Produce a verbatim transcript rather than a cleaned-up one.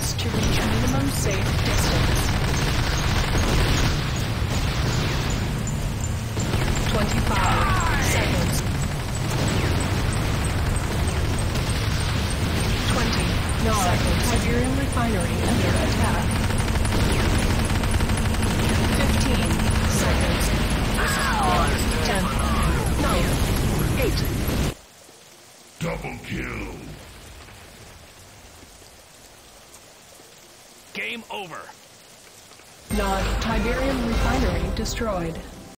seconds to reach minimum safe distance. twenty-five seconds. twenty-nine seconds. Tiberium refinery under attack. fifteen seconds. ten, nine, eight. Double kill. Game over. Nine. Tiberium refinery destroyed.